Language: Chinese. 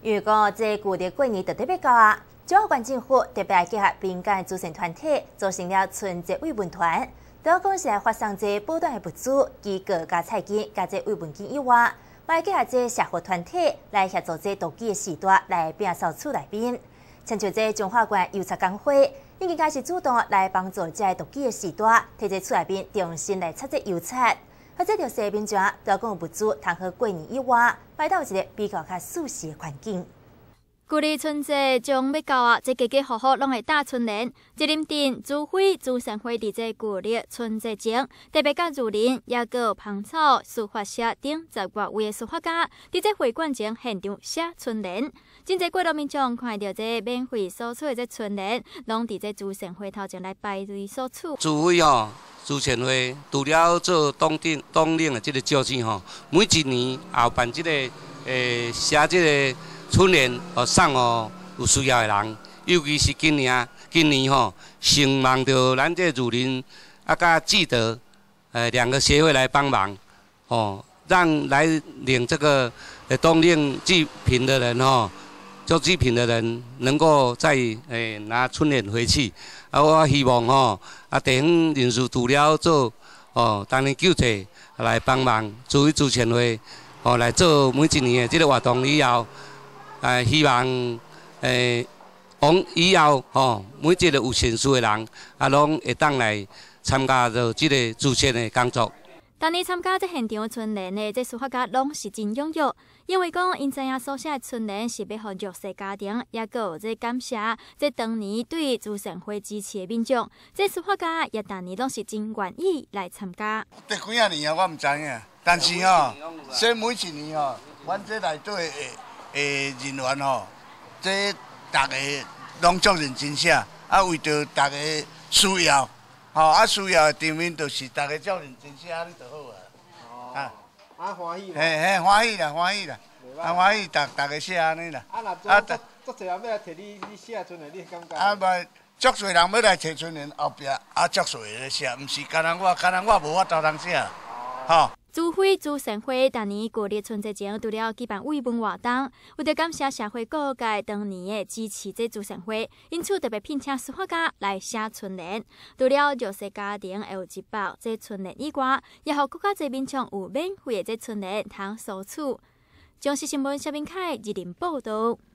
如果这旧历过年就特别高啊！中央县政府特别结合民间慈善团体，组成了春节慰问团。主要讲是来发送这保暖的物资、及各家菜金、加这慰问金以外，还结合这社会团体来协助这独居的时代来摒扫厝内面。亲像这中华县邮差工会已经开始主动来帮助这独居的时代，摕这厝内面重新来插这邮差。或者就是民众都要讲物资，通好过年以外，摆到一个比较较舒适的环境。 旧历春节将要到啊，这家家户户拢会打春联。一林镇朱辉朱善辉伫这旧历春节前，特别甲如林也个芳草书法社等10多位的书法家，伫这会馆前现场写春联。真侪过路民众看到这免费所出的这春联，拢伫这朱善辉头前来排队索取。 朱辉吼。朱善辉除了做当领的这个招生吼，每一年后办这个写这个春联，送予有需要的人。尤其是今年吼，承望着咱这儒林甲记得2个协会来帮忙，让来领这个当领祭品的人做祭品的人能够再拿春联回去。我希望地方人士除了做当年救济来帮忙，朱善辉来做每一年的这个活动以后，希望往以后每一个有善事的人拢会当来参加到这个朱善的工作。 当年参加这现场春联的这书法家拢是真踊跃，因为讲因知影所写的春联是要予弱势家庭，也个有这感谢这当年对朱善辉支持的民众。这书法家也当年拢是真愿意来参加。 这几啊年啊，我唔知影，但是这每一年阮这内底的人员这大家拢足认真写，为着大家需要。需要的场面就是大家照认真写，安尼就好啊。 欢喜。 欢喜啦，欢喜，大家写安尼啦。 足侪人要来摕你写春联，你感觉？ 袂，足侪人要来摕春联，后壁足侪咧写，毋是干我无法度通写， 朱辉朱善辉当年旧历春节前除了举办慰问活动，为着感谢社会各界当年的支持，这朱善辉因此特别聘请书法家来写春联。除了弱势家庭会有一包这春联以外，也互更加侪民众有免费的这春联通索取。中视新闻谢明凯日林报道。